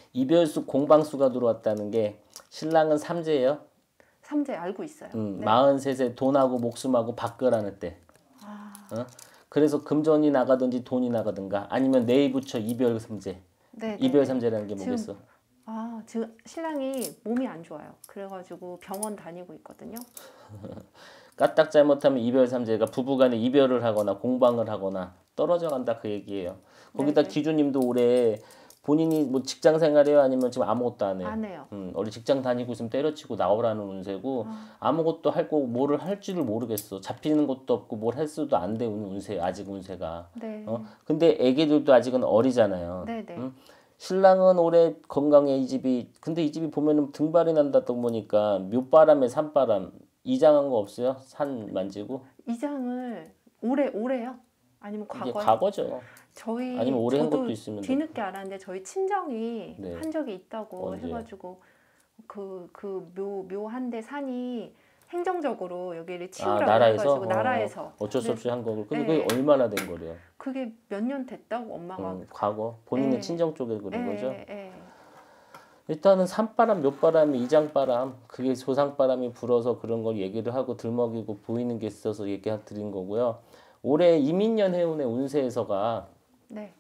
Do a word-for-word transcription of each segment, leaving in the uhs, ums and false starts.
이별수 공방수가 들어왔다는 게 신랑은 삼재예요. 삼재 알고 있어요. 음, 네. 마흔셋에 돈하고 목숨하고 바꿔라는 때. 아, 어? 그래서 금전이 나가든지 돈이 나가든가 아니면 내일 붙여 이별 삼재. 네, 이별 네, 네. 삼재라는 게 지금 뭐겠어? 아, 지금 신랑이 몸이 안 좋아요. 그래가지고 병원 다니고 있거든요. 까딱 잘못하면 이별 삼재가 부부간에 이별을 하거나 공방을 하거나 떨어져 간다 그 얘기예요. 거기다 네네. 기주님도 올해 본인이 뭐 직장 생활해요 아니면 지금 아무것도 안 해요? 안 해요. 음, 원래 직장 다니고 있으면 때려치고 나오라는 운세고 아, 아무것도 할 거 뭐를 할 줄을 모르겠어. 잡히는 것도 없고 뭘 할 수도 안 되는 운세 아직 운세가. 네, 어? 근데 애기들도 아직은 어리잖아요. 네네. 음? 신랑은 올해 건강해 이 집이. 근데 이 집이 보면은 등발이 난다고 보니까 묘바람에 산바람 이장한 거 없어요? 산 만지고? 이장을 올해 올해요? 아니면 이게 과거에? 과거죠. 저희 아니면 오래 한 저도 것도 있으면 돼. 뒤늦게 알았는데 저희 친정이 네. 한 적이 있다고 언제? 해가지고 그 그 묘 묘한데 산이 행정적으로 여기를 아 치우라고 나라에서? 해가지고 어, 나라에서 어쩔 수 네. 없이 한 거고. 근데 네. 그게 얼마나 된 거래요? 그게 몇 년 됐다고 엄마가 음, 과거 본인의 네. 친정 쪽에 그런 예, 거죠. 예. 일단은 산바람, 묘바람이 이장바람, 그게 조상바람이 불어서 그런 걸 얘기를 하고 들먹이고 보이는 게 있어서 얘기 드린 거고요. 올해 이민년 해운의 운세에서가 네.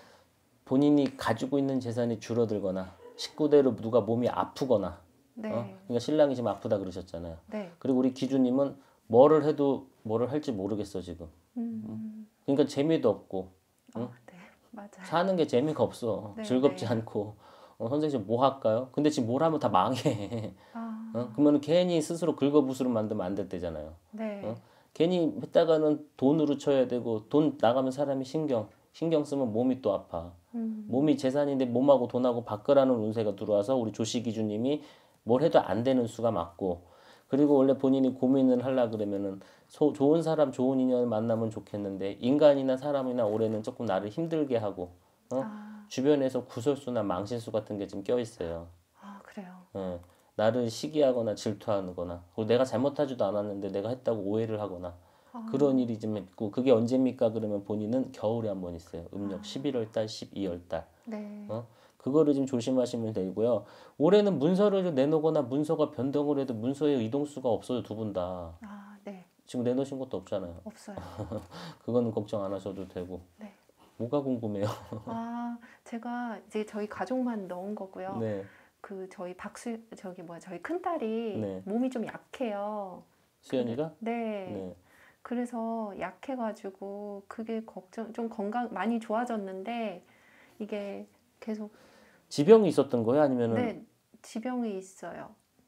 본인이 가지고 있는 재산이 줄어들거나 식구대로 누가 몸이 아프거나 네. 어? 그러니까 신랑이 지금 아프다 그러셨잖아요. 네. 그리고 우리 기주님은 뭐를 해도 뭐를 할지 모르겠어 지금. 음. 그러니까 재미도 없고 어, 네. 맞아요. 사는 게 재미가 없어. 네, 즐겁지 네. 않고. 어, 선생님 뭐 할까요? 근데 지금 뭘 하면 다 망해. 아, 어? 그러면 괜히 스스로 긁어부스로 만들면 안 됐대잖아요. 네. 어? 괜히 했다가는 돈으로 쳐야 되고 돈 나가면 사람이 신경 신경 쓰면 몸이 또 아파. 음. 몸이 재산인데 몸하고 돈하고 바꾸라는 운세가 들어와서 우리 조시기주님이 뭘 해도 안 되는 수가 맞고, 그리고 원래 본인이 고민을 하려 그러면은 소, 좋은 사람 좋은 인연을 만나면 좋겠는데 인간이나 사람이나 올해는 조금 나를 힘들게 하고 어? 아, 주변에서 구설수나 망신수 같은 게 좀 껴있어요. 아, 그래요. 어, 나를 시기하거나 질투하거나 그리고 내가 잘못하지도 않았는데 내가 했다고 오해를 하거나 아, 그런 일이 좀 있고, 그게 언제입니까? 그러면 본인은 겨울에 한 번 있어요. 음력 아. 십일월 달, 십이월 달. 네. 어? 그거를 좀 조심하시면 되고요. 올해는 문서를 내놓거나 문서가 변동을 해도 문서의 이동수가 없어요. 두 분 다. 아, 네. 지금 내놓으신 것도 없잖아요. 없어요. 그거는 걱정 안 하셔도 되고. 네. 뭐가 궁금해요? 아, 제가 이제 저희 가족만 넣은 거고요. 네. 그 저희 박수 저기 뭐야 저희 큰 딸이 네. 몸이 좀 약해요. 수연이가? 네. 네. 그래서 약해가지고 그게 걱정 좀 건강 많이 좋아졌는데 이게 계속 지병이 있었던 거예요? 아니면은 네 지병이 있어요.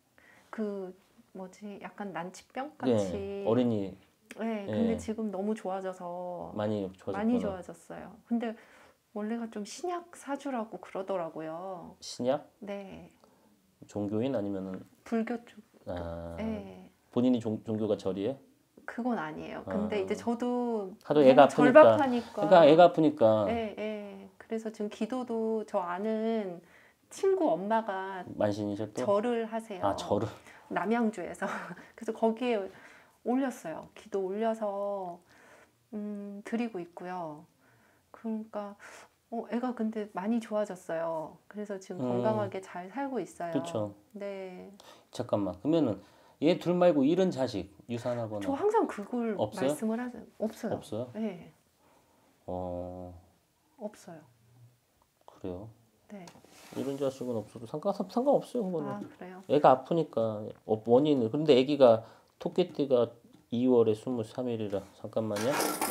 그 뭐지 약간 난치병 네. 같이. 어린이 네. 예. 근데 지금 너무 좋아져서 많이 좋아졌구나. 많이 좋아졌어요. 근데 원래가 좀 신약 사주라고 그러더라고요. 신약? 네. 종교인 아니면은 불교 쪽. 아, 네. 본인이 종, 종교가 절이에요? 그건 아니에요. 근데 아. 이제 저도 하도 애가 너무 아프니까. 절박하니까. 그러니까 애가 아프니까 네, 네. 그래서 지금 기도도 저 아는 친구 엄마가 만신이셨 또? 절을 하세요. 아 절을. 남양주에서. 그래서 거기에 올렸어요. 기도 올려서 음, 드리고 있고요. 그러니까 어, 애가 근데 많이 좋아졌어요. 그래서 지금 음. 건강하게 잘 살고 있어요. 그쵸. 네. 잠깐만. 그러면은 얘 둘 말고 잃은 자식 유산하거나 저 항상 그걸 없어요? 말씀을 하세요. 없어요. 없어요? 네. 어 없어요. 그래요. 네. 잃은 자식은 없어도 상관 상관없어요. 그거는. 아, 그래요? 애가 아프니까 어, 원인은. 근데 애기가 토끼띠가 이월에 스물삼 일이라 잠깐만요.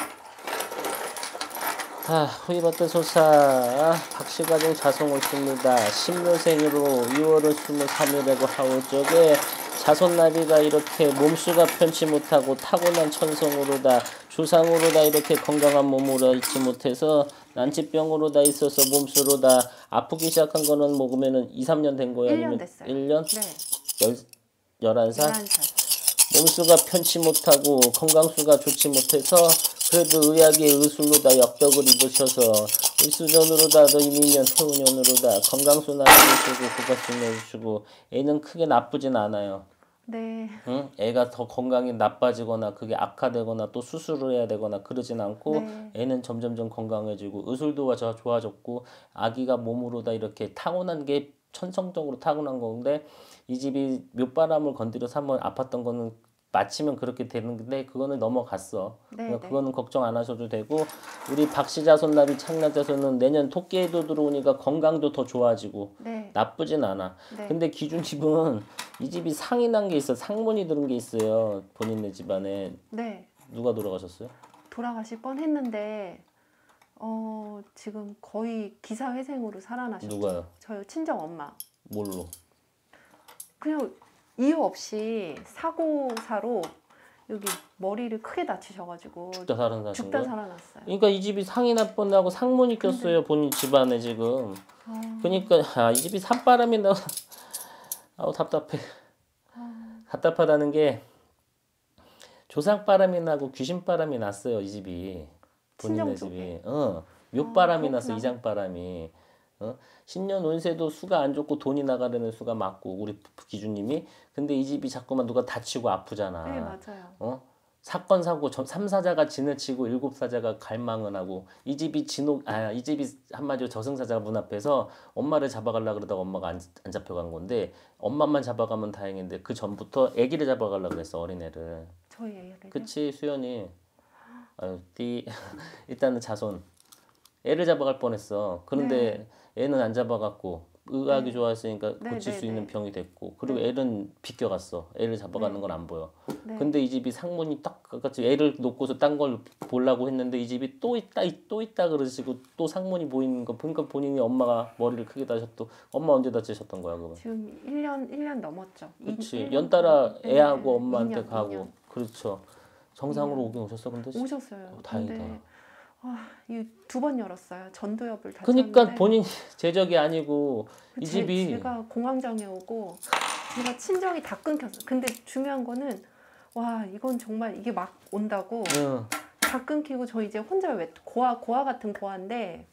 아, 후이버트 소사 박씨가정 자손 옳습니다. 신묘생으로 이월은 스물삼 일이고 하루 쪽에 자손나비가 이렇게 몸수가 편치 못하고 타고난 천성으로다 조상으로다 이렇게 건강한 몸으로 있지 못해서 난치병으로 다 있어서 몸수로다 아프기 시작한 거는 먹으면은 이, 삼 년 된 거예요? 일 년 아니면 됐어요. 일 년? 네. 열, 열한 살? 열한 살. 몸수가 편치 못하고 건강수가 좋지 못해서 그래도 의학의 의술로다 역덕을 입으셔서 일수전으로다 너 이민년 태우년으로다 건강수 나눠주시고 국가수 내주시고 애는 크게 나쁘진 않아요. 네. 응? 애가 더 건강이 나빠지거나 그게 악화되거나 또 수술을 해야 되거나 그러진 않고 네. 애는 점점점 건강해지고 의술도가 저 좋아졌고 아기가 몸으로 다 이렇게 타고난 게 천성적으로 타고난 건데 이 집이 묘바람을 건드려서 한번 아팠던 거는 마치면 그렇게 되는데 그거는 넘어갔어. 네, 그러니까 네. 그거는 걱정 안 하셔도 되고 우리 박씨자손나비 창라자손은 내년 토끼에도 들어오니까 건강도 더 좋아지고 네. 나쁘진 않아. 네. 근데 기준 집은 이 집이 상이 난 게 있어. 상문이 들은 게 있어요. 본인네 집안에. 네. 누가 돌아가셨어요? 돌아가실 뻔했는데 어, 지금 거의 기사회생으로 살아나셨죠. 누가요? 저희 친정 엄마. 뭘로? 그냥 이유 없이 사고사로 여기 머리를 크게 다치셔가지고 죽다 살아나신 죽다 거예요? 살아났어요. 그러니까 이 집이 상이 나쁜다고 상문이 꼈어요. 본인 집안에 지금. 아, 그러니까 아, 이 집이 산바람이 나. 아우 답답해. 아, 답답하다는 게 조상바람이 나고 귀신바람이 났어요. 이 집이. 본인네 친정 쪽에. 집이. 어. 묘바람이 아, 났어. 그렇구나. 이장바람이. 어? 신년 운세도 수가 안 좋고 돈이 나가려는 수가 맞고 우리 기준님이. 근데 이 집이 자꾸만 누가 다치고 아프잖아. 네, 맞아요. 어? 사건 사고 삼사자가 지나치고 일곱 사자가 갈망을 하고 이 집이 진옥 아 이 집이 한마디로 저승사자가 문 앞에서 엄마를 잡아가려 그러다가 엄마가 안, 안 잡혀간 건데 엄마만 잡아가면 다행인데 그 전부터 아기를 잡아가려 그랬어 어린애를. 저희 애를. 그치 수연이. 아유 띠 일단은 자손 애를 잡아갈 뻔했어. 그런데 애는 안 잡아갔고 의학이 네. 좋았으니까 네, 고칠 네, 수 있는 네. 병이 됐고 그리고 네. 애는 비껴갔어. 애를 잡아가는 네. 건 안 보여. 네. 근데 이 집이 상문이 딱 같이 애를 놓고서 딴 걸 보려고 했는데 이 집이 또 있다 이- 또 있다 그러시고 또 상문이 보이는 거 보니까 본인이 엄마가 머리를 크게 다셨고 엄마 언제 다치셨던 거야 그거? 지금 일 년 일 년 넘었죠. 그렇지 일 년 연달아 네, 애하고 네, 엄마한테 이 년, 가고 이 년. 그렇죠. 정상으로 이 년. 오긴 오셨어 근데 오셨어요. 어, 다행이다. 근데 아, 이두 번 열었어요. 전두엽을 다쳤는데. 그러니까 본인 제적이 아니고 이 제, 집이 제가 공황장애 오고 제가 친정이 다 끊겼어요. 근데 중요한 거는 와 이건 정말 이게 막 온다고 응. 다 끊기고 저 이제 혼자 왜 고아 고아 같은 고아인데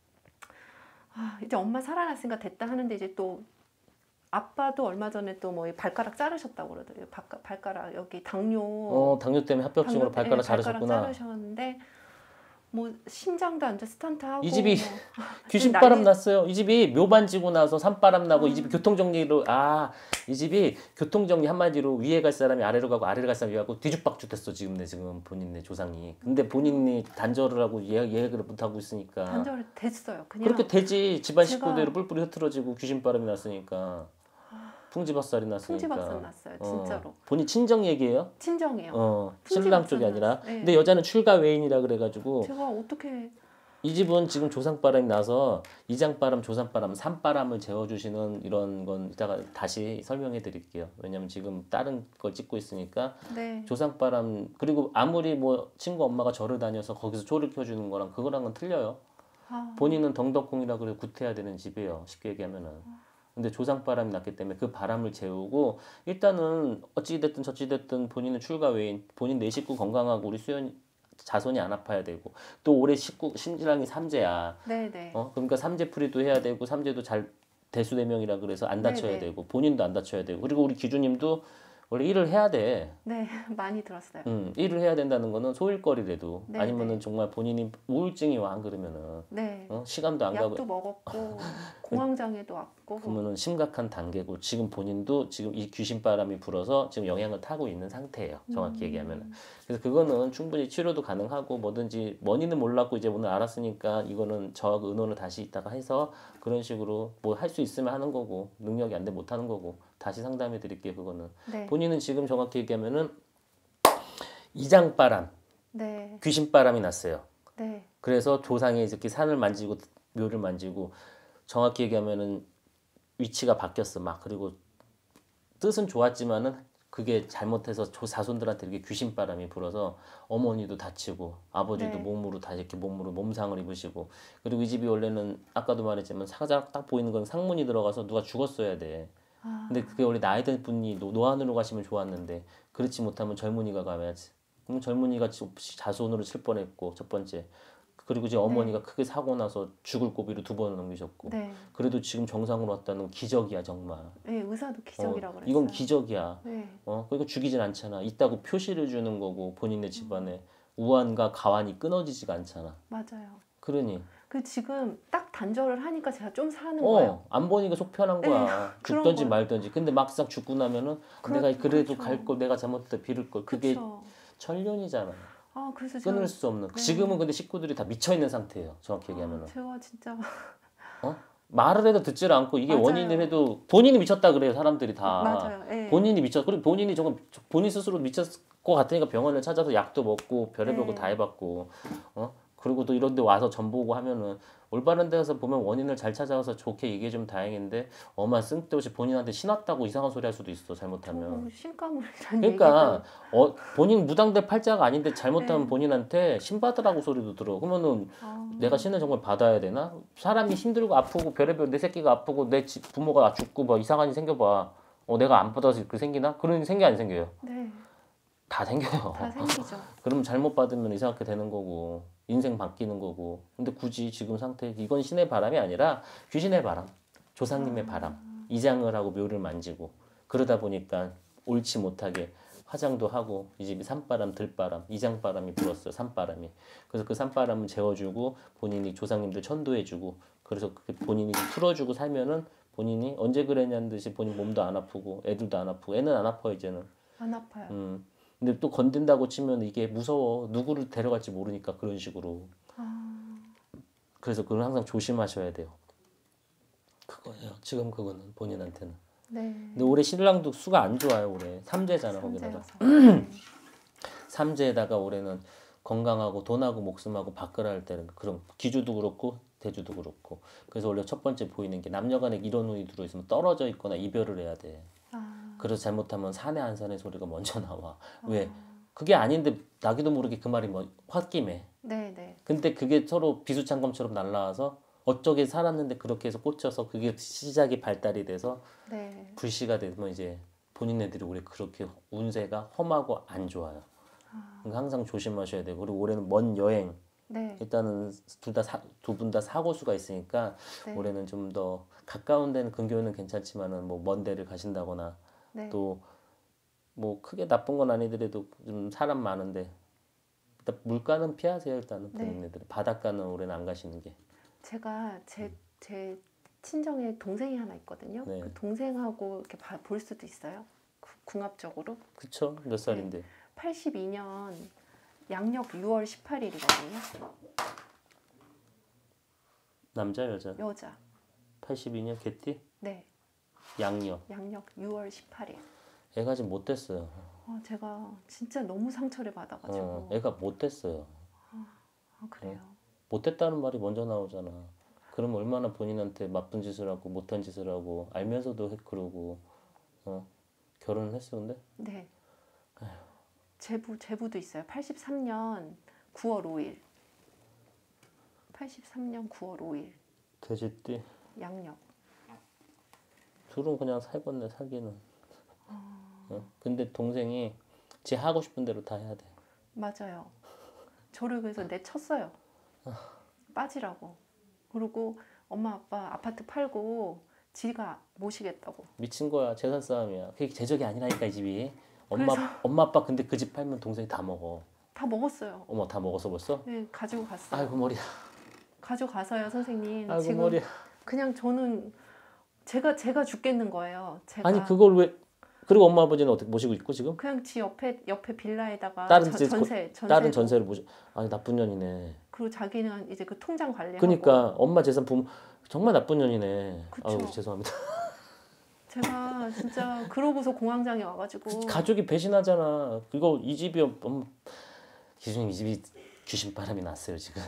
아 이제 엄마 살아났으니까 됐다 하는데 이제 또 아빠도 얼마 전에 또 뭐 발가락 자르셨다고 그러더라고요. 발가, 발가락 여기 당뇨 어 당뇨 때문에 합병증으로 당뇨 때 발가락 발가락 자르셨구나. 자르셨는데 뭐 심장도 안 좋아 스턴트하고 이 집이 뭐 귀신바람 난리- 났어요. 이 집이 묘반 지고 나서 산바람 나고 아. 이 집이 교통정리로 아 이 집이 교통정리 한마디로 위에 갈 사람이 아래로 가고 아래로 갈 사람이 위에 가고 뒤죽박죽 됐어 지금 내 지금 본인네 조상이. 근데 본인이 단절을 하고 예, 예약을 못 하고 있으니까 단절이 됐어요. 그냥 그렇게 되지. 집안 제가- 식구대로 뿔뿔이 흩어지고 귀신바람이 났으니까 풍지박살이 났으니까. 풍지박산 났어요. 진짜로. 어, 본인 친정 얘기예요? 친정이에요. 어 풍지박산 신랑 쪽이 아니라. 났어요. 네. 근데 여자는 출가 외인이라 그래가지고 제가 어떻게 이 집은 지금 조상바람이 나서 이장바람, 조상바람, 산바람을 재워주시는 이런 건 이따가 다시 설명해 드릴게요. 왜냐면 지금 다른 걸 찍고 있으니까 네. 조상바람 그리고 아무리 뭐 친구 엄마가 절을 다녀서 거기서 초를 켜주는 거랑 그거랑은 틀려요. 아, 본인은 덩덕궁이라 그래 구태야 되는 집이에요. 쉽게 얘기하면은. 근데 조상바람이 났기 때문에 그 바람을 재우고 일단은 어찌됐든 저찌됐든 본인은 출가 외인, 본인 내 식구 건강하고 우리 수연 자손이 안 아파야 되고 또 올해 식구 신랑이 삼재야. 네네. 어 그러니까 삼재풀이도 해야 되고 삼재도 잘 대수대명이라 그래서 안 다쳐야 네네. 되고 본인도 안 다쳐야 되고 그리고 우리 기주님도 원래 일을 해야 돼. 네, 많이 들었어요. 음, 일을 해야 된다는 거는 소일거리라도 네, 아니면은 네. 정말 본인이 우울증이 와 안 그러면은 네. 어? 시간도 안 가고 약도 먹었고 공황장애도 왔고 그러면은 심각한 단계고 지금 본인도 지금 이 귀신바람이 불어서 지금 영향을 타고 있는 상태예요. 정확히 음. 얘기하면은. 그래서 그거는 충분히 치료도 가능하고 뭐든지 원인은 몰랐고 이제 오늘 알았으니까 이거는 저하고 의논을 다시 있다가 해서 그런 식으로 뭐 할 수 있으면 하는 거고 능력이 안 돼 못 하는 거고 다시 상담해 드릴게요. 그거는. 네. 본인은 지금 정확히 얘기하면은 이장바람, 네. 귀신바람이 났어요. 네. 그래서 조상이 이렇게 산을 만지고 묘를 만지고 정확히 얘기하면은 위치가 바뀌었어 막. 그리고 뜻은 좋았지만은 그게 잘못해서 조 자손들한테 이렇게 귀신바람이 불어서 어머니도 다치고 아버지도 네. 몸으로 다 이렇게 몸으로 몸상을 입으시고 그리고 이 집이 원래는 아까도 말했지만 사자 딱 보이는 건 상문이 들어가서 누가 죽었어야 돼. 아, 근데 그게 원래 나이 든 분이 노- 노안으로 가시면 좋았는데 그렇지 못하면 젊은이가 가야지. 그럼 젊은이가 지- 자손으로 칠 뻔했고 첫 번째 그리고 이제 어머니가 크게 사고 나서 죽을 고비로 두 번을 넘기셨고 네. 그래도 지금 정상으로 왔다는 건 기적이야 정말. 네, 의사도 기적이라고 어, 그랬어요. 이건 기적이야. 네. 어, 그러니까 죽이진 않잖아. 있다고 표시를 주는 거고 본인의 집안에 우환과 가환이 끊어지지가 않잖아. 맞아요. 그러니 그 지금 딱 단절을 하니까 제가 좀 사는 거예요. 어, 안 보니까 속 편한 네, 거야. 그런 죽든지 거예요. 말든지. 근데 막상 죽고 나면은 그렇- 내가 그래도 그렇죠. 갈 걸, 내가 잘못했다 빌을 걸. 그게 그렇죠. 천륜이잖아. 아, 그래서 제가 끊을 수 없는. 네. 지금은 근데 식구들이 다 미쳐 있는 상태예요. 정확히 얘기하면은. 아, 제가 진짜 어? 말을 해도 듣지를 않고 이게 맞아요. 원인을 해도 본인이 미쳤다 그래요. 사람들이 다. 맞아요. 예. 본인이 미쳤. 그리고 본인이 조금 본인 스스로 미쳤을 것 같으니까 병원을 찾아서 약도 먹고 별의별 거 네. 다 해봤고. 어? 그리고 또 이런 데 와서 전 보고 하면은 올바른 데서 보면 원인을 잘 찾아서 좋게 얘기해 주면 다행인데 엄마 쓸데없이 본인한테 신났다고 이상한 소리 할 수도 있어 잘못하면. 어, 신가물이라는 그러니까 어, 본인 무당될 팔자가 아닌데 잘못하면 네. 본인한테 신받으라고 소리도 들어. 그러면은 아, 내가 신을 정말 받아야 되나? 사람이 힘들고 아프고 별의별 내 새끼가 아프고 내 지- 부모가 죽고 뭐 이상한 일 생겨봐. 어 내가 안 받아서 그 생기나? 그런 일 생겨 안 생겨요? 네, 다 생겨요. 다 생기죠. 그러면 잘못 받으면 이상하게 되는 거고 인생 바뀌는 거고. 근데 굳이 지금 상태 이건 신의 바람이 아니라 귀신의 바람, 조상님의 바람. 이장을 하고 묘를 만지고 그러다 보니까 옳지 못하게 화장도 하고 이 집이 산바람, 들바람, 이장바람이 불었어요. 산바람이. 그래서 그 산바람은 재워주고 본인이 조상님들 천도해주고 그래서 그 본인이 풀어주고 살면은 본인이 언제 그랬냐는 듯이 본인 몸도 안 아프고 애들도 안 아프고 애는 안 아파 이제는. 안 아파요. 음. 근데 또 건든다고 치면 이게 무서워. 누구를 데려갈지 모르니까 그런 식으로. 아, 그래서 그건 항상 조심하셔야 돼요. 그거예요. 지금 그거는 본인한테는. 네. 근데 올해 신랑도 수가 안 좋아요. 올해 삼재잖아 거기다가. 삼재여서. 네. 삼재에다가 올해는 건강하고 돈하고 목숨하고 바꿔야 할 때는 그런 기주도 그렇고 대주도 그렇고. 그래서 원래 첫 번째 보이는 게 남녀간에 이런 운이 들어있으면 떨어져 있거나 이별을 해야 돼. 아, 그래서 잘못하면 사내 안 사내 소리가 먼저 나와. 왜? 그게 아닌데 나기도 모르게 그 말이 뭐 홧김에. 네, 네. 근데 그게 서로 비수창검처럼 날라와서 어쩌게 살았는데 그렇게 해서 꽂혀서 그게 시작이 발달이 돼서 네. 불씨가 되면 이제 본인네들이 올해 그렇게 운세가 험하고 안 좋아요. 그러니까 항상 조심하셔야 돼요. 그리고 올해는 먼 여행 네. 일단은 둘 다 두 분 다 사고수가 있으니까 네. 올해는 좀 더 가까운 데는 근교는 괜찮지만은 뭐 먼 데를 가신다거나 네. 또 뭐 크게 나쁜 건 아니더라도 좀 사람 많은데 일단 물가는 피하세요. 일단은 네. 본인네들 바닷가는 올해는 안 가시는 게. 제가 제, 제 친정에 동생이 하나 있거든요. 네. 그 동생하고 이렇게 봐- 볼 수도 있어요. 구- 궁합적으로. 그쵸? 몇 살인데? 팔십이 년 양력 유월 십팔 일이거든요. 남자 여자? 여자. 팔십이 년 개띠? 네. 양력. 양력 유월 십팔 일. 애가 아직 못 됐어요. 어, 제가 진짜 너무 상처를 받아가지고. 어, 애가 못 됐어요. 아, 그래요. 못 됐다는 말이 먼저 나오잖아. 그럼 얼마나 본인한테 나쁜 짓을 하고 못한 짓을 하고 알면서도 해 그러고 어? 결혼을 했어 근데? 네. 제부 제부도 있어요. 팔십삼 년 구월 오 일. 팔십삼 년 구월 오 일. 돼지띠? 양력. 둘은 그냥 살겠네 살기는. 어? 근데 동생이 지 하고 싶은 대로 다 해야 돼. 맞아요. 저를 그래서 내쳤어요. 빠지라고. 그리고 엄마 아빠 아파트 팔고 지가 모시겠다고. 미친 거야. 재산 싸움이야. 그게 제적이 아니라니까 이 집이. 엄마 그래서- 엄마 아빠 근데 그 집 팔면 동생이 다 먹어. 다 먹었어요. 어머 다 먹었어 벌써? 네, 가지고 갔어요. 아이고 머리야. 가져가서요, 선생님. 아이고 지금 머리야. 그냥 저는 제가 제가 죽겠는 거예요. 제가 아니 그걸 왜? 그리고 엄마 아버지는 어떻게 모시고 있고 지금? 그냥 지 옆에 옆에 빌라에다가 다른 저- 이제 전세 전세 다른 전세를 모시. 아니 나쁜 년이네. 그리고 자기는 이제 그 통장 관리하고 그러니까 엄마 재산 부모 정말 나쁜 년이네. 그쵸. 아유 죄송합니다. 제가 진짜 그러고서 공황장애 와가지고 가족이 배신하잖아. 그거 이 집이 엄 기준이 이 집이 귀신 바람이 났어요 지금.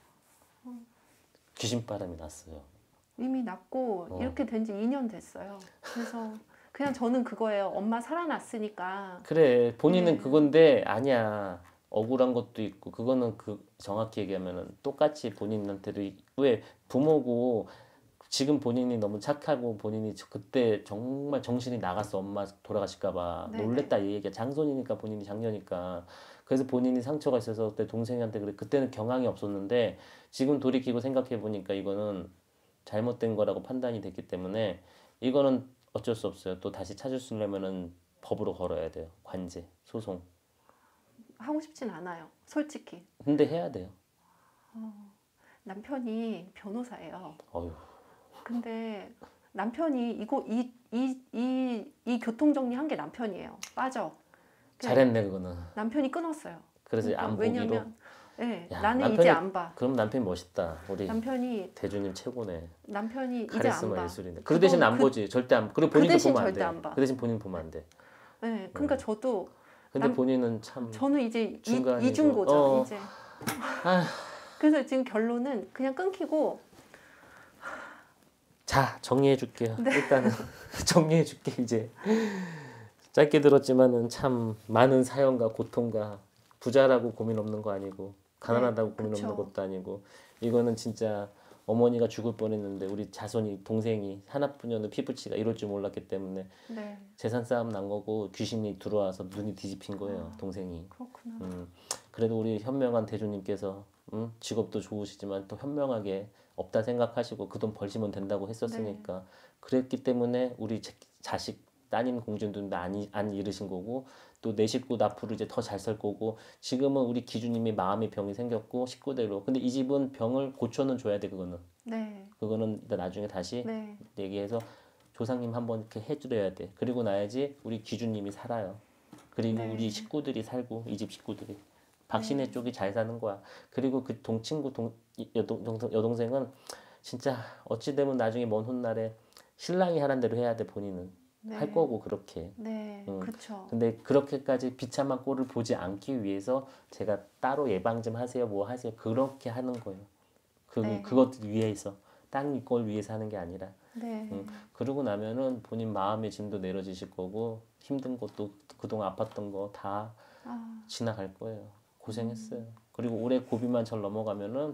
귀신 바람이 났어요. 이미 났고 어. 이렇게 된 지 이 년 됐어요. 그래서 그냥 저는 그거예요. 엄마 살아났으니까 그래 본인은 네. 그건데 아니야. 억울한 것도 있고 그거는 그 정확히 얘기하면은 똑같이 본인한테도 이- 왜 부모고 지금 본인이 너무 착하고 본인이 저- 그때 정말 정신이 나갔어. 엄마 돌아가실까 봐 네네. 놀랬다 이 얘기야. 장손이니까 본인이 장녀니까. 그래서 본인이 상처가 있어서 그때 동생한테 그래. 그때는 경황이 없었는데 지금 돌이키고 생각해 보니까 이거는 잘못된 거라고 판단이 됐기 때문에 이거는 어쩔 수 없어요. 또 다시 찾을 수 있려면은 법으로 걸어야 돼요. 관제, 소송. 하고 싶진 않아요. 솔직히. 근데 해야 돼요. 남편이 변호사예요. 어휴, 근데 남편이 이거 이 이 이 이 교통 정리한 게 남편이에요. 빠져. 잘했네 그거는. 남편이 끊었어요. 그래서 그러니까 안 보기로. 왜냐면 네, 야, 나는 남편이- 이제 안 봐. 그럼 남편이 멋있다. 우리 남편이 대주님 최고네. 남편이 이제 안 카리스마 봐. 예술이네. 그 대신 안 그건 보지. 절대 안. 그리고 그 본인도 대신 보면 안 절대 돼. 안 봐. 그 대신 본인 보면 안 돼. 네, 그러니까 저도 근데 남- 본인은 참. 저는 이제 이, 중간이고. 이중고죠. 어. 이제. 아휴. 그래서 지금 결론은 그냥 끊기고 자, 정리해 줄게요. 네. 일단은 정리해 줄게 이제. 짧게 들었지만은 참 많은 사연과 고통과 부자라고 고민 없는 거 아니고 가난하다고 네, 고민 그쵸. 없는 것도 아니고 이거는 진짜 어머니가 죽을 뻔했는데 우리 자손이 동생이 하나뿐이었는 피부치가 이럴 줄 몰랐기 때문에 네, 재산 싸움 난 거고 귀신이 들어와서 눈이 뒤집힌 거예요. 아. 동생이. 그렇구나. 음, 그래도 우리 현명한 대주님께서 음, 직업도 좋으시지만 또 현명하게 없다 생각하시고 그 돈 벌시면 된다고 했었으니까 그랬기 때문에 우리 자- 자식 따님 공주들도 안, 이- 안 잃으신 거고 또 내 식구 앞으로 이제 더 잘 살 거고 지금은 우리 기주님이 마음의 병이 생겼고 식구대로 근데 이 집은 병을 고쳐는 줘야 돼 그거는 네, 그거는 일단 나중에 다시 네, 얘기해서 조상님 한번 이렇게 해드려야 돼 그리고 나야지 우리 기주님이 살아요 그리고 네. 우리 식구들이 살고 이 집 식구들이 박신혜 네. 쪽이 잘 사는 거야 그리고 그 동친구 동 이- 여동, 동- 여동생은 진짜 어찌 되면 나중에 먼 훗날에 신랑이 하란 대로 해야 돼 본인은 네. 할 거고 그렇게 네, 음. 그렇죠. 근데 그렇게까지 비참한 꼴을 보지 않기 위해서 제가 따로 예방 좀 하세요 뭐 하세요 그렇게 하는 거예요 그 네. 그것 위해서 딴 걸 위해서 하는 게 아니라 네, 음. 그러고 나면은 본인 마음의 짐도 내려지실 거고 힘든 것도 그동안 아팠던 거 다 아, 지나갈 거예요 고생했어요 그리고 올해 고비만 잘 넘어가면은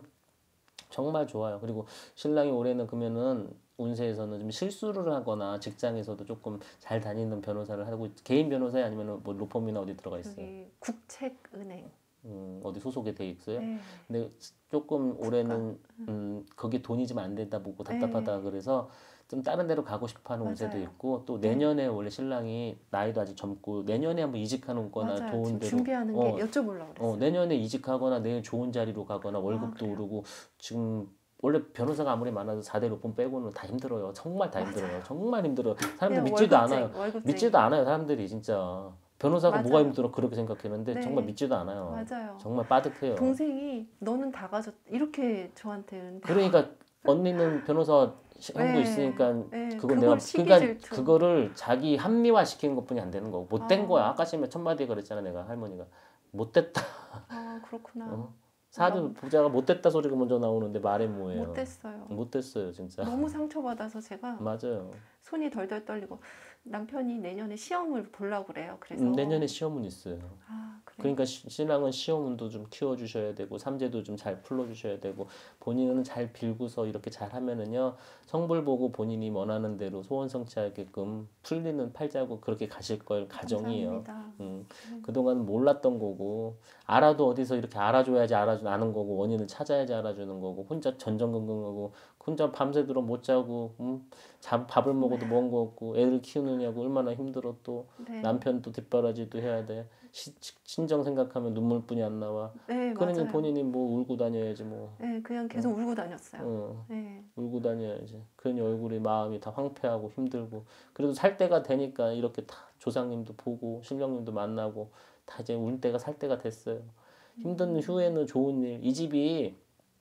정말 좋아요 그리고 신랑이 올해는 그러면은 운세에서는 좀 실수를 하거나 직장에서도 조금 잘 다니는 변호사를 하고 있- 개인 변호사에 아니면 뭐 로펌이나 어디 들어가 있어요. 저기 국책은행. 음, 어디 소속에 돼 있어요. 네, 근데 조금 올해는 음, 거기 돈이 좀 안 된다 보고 답답하다 그래서 좀 다른 데로 가고 싶어하는 운세도 맞아요. 있고 또 내년에 원래 신랑이 나이도 아직 젊고 내년에 한번 이직하는 거나 맞아요. 좋은 지금 데로 준비하는 어, 게 여쭤보려고 그랬어요. 어, 내년에 이직하거나 내일 좋은 자리로 가거나 월급도 그래요? 오르고 지금 원래 변호사가 아무리 많아도 사 대 로펌 빼고는 다 힘들어요. 정말 다 힘들어요. 정말 힘들어요. 사람들 그냥 믿지도 월급쟁이, 않아요. 월급쟁이. 믿지도 않아요. 사람들이 진짜. 변호사가 뭐가 맞아요. 힘들어 그렇게 생각했는데 네. 정말 믿지도 않아요. 맞아요. 정말 빠듯해요. 동생이 너는 다 가졌 이렇게 저한테는 그러니까 언니는 변호사 시- 하고 네. 있으니까 네, 그건 그걸 내가 시기 그러니까 질투. 그거를 자기 합리화 시키는 것뿐이 안 되는 거고 못된 아. 거야. 아까 전에 첫 마디에 그랬잖아 내가 할머니가 못됐다. 아 그렇구나. 어? 사주 부자가 못됐다 소리가 먼저 나오는데 말이 뭐예요? 못됐어요. 못됐어요 진짜. 너무 상처받아서 제가 맞아요. 손이 덜덜 떨리고 남편이 내년에 시험을 보려고 그래요. 그래서 음, 내년에 시험은 있어요. 아 그래. 그러니까 시- 신랑은 시험운도 좀 키워주셔야 되고 삼재도 좀 잘 풀어주셔야 되고 본인은 잘 빌고서 이렇게 잘 하면은요 성불 보고 본인이 원하는 대로 소원 성취하게끔 풀리는 팔자고 그렇게 가실 걸 가정이에요. 감사합니다. 음, 그동안 몰랐던 거고 알아도 어디서 이렇게 알아줘야지 알아주 아는 거고 원인을 찾아야지 알아주는 거고 혼자 전전긍긍하고 혼자 밤새도록 못 자고 음, 자, 밥을 먹어도 먹은 거 없고 애들 키우느냐고 얼마나 힘들어 또 네. 남편도 뒷바라지도 해야 돼 시, 친정 생각하면 눈물뿐이 안 나와 네 그러니 맞아요. 본인이 뭐 울고 다녀야지 뭐 네 그냥 계속 울고 다녔어요. 어, 네. 울고 다녀야지 그러니 얼굴이 마음이 다 황폐하고 힘들고 그래도 살 때가 되니까 이렇게 다 조상님도 보고 신령님도 만나고 다 이제 울 때가 살 때가 됐어요 힘든 후에는 좋은 일 이 집이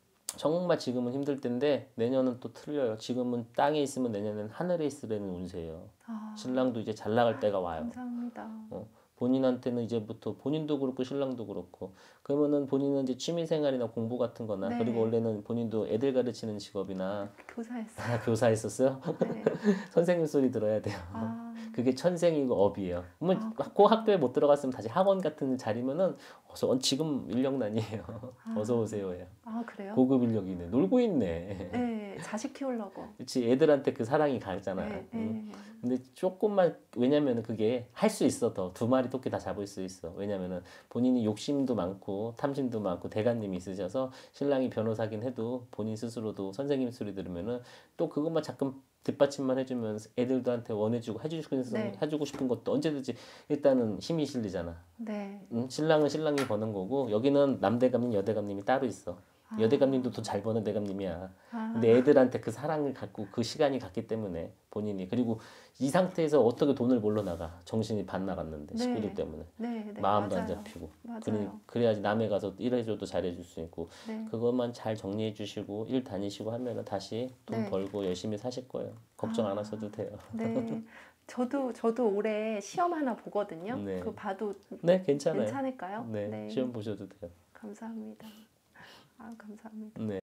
정말 지금은 힘들 텐데 내년은 또 틀려요 지금은 땅에 있으면 내년엔 하늘에 있으려는 운세예요 아 신랑도 이제 잘 나갈 때가 와요 감사합니다. 어, 본인한테는 이제부터 본인도 그렇고 신랑도 그렇고 그러면은 본인은 이제 취미생활이나 공부 같은 거나 네. 그리고 원래는 본인도 애들 가르치는 직업이나 교사했어요. 아, 교사 했었어요? 네. 선생님 소리 들어야 돼요 아 그게 천생이고 업이에요. 그러면 아, 그 학교에 못 들어갔으면 다시 학원 같은 자리면은 어서 지금 인력난이에요. 아. 어서 오세요 해요. 아, 그래요? 고급 인력이네. 놀고 있네. 네, 자식 키우려고. 그렇지. 애들한테 그 사랑이 가잖아. 네, 응. 네. 근데 조금만 왜냐면은 그게 할 수 있어. 더 두 마리 토끼 다 잡을 수 있어. 왜냐면은 본인이 욕심도 많고 탐심도 많고 대가님이 있으셔서 신랑이 변호사긴 해도 본인 스스로도 선생님 소리 들으면은 또 그것만 자꾸 뒷받침만 해주면 애들한테 원해주고 해주고 싶은, 네. 해주고 싶은 것도 언제든지 일단은 힘이 실리잖아. 네. 응? 신랑은 신랑이 버는 거고 여기는 남대감님 여대감님이 따로 있어. 아. 여대감님도 더 잘 버는 대감님이야. 아. 근데 애들한테 그 사랑을 갖고 그 시간이 갔기 때문에 본인이 그리고 이 상태에서 어떻게 돈을 벌러 나가 정신이 반 나갔는데 네. 식구들 때문에 네, 네. 마음도 맞아요. 안 잡히고 맞아요. 그러니 그래야지 남해 가서 일해줘도 잘해줄 수 있고 네. 그것만 잘 정리해 주시고 일 다니시고 하면은 다시 돈 네. 벌고 열심히 사실 거예요. 걱정 안 아. 하셔도 돼요. 네. 저도 저도 올해 시험 하나 보거든요. 네. 그거 봐도 네, 괜찮아요. 괜찮을까요? 네, 시험 보셔도 돼요. 감사합니다. 아, 감사합니다. 네.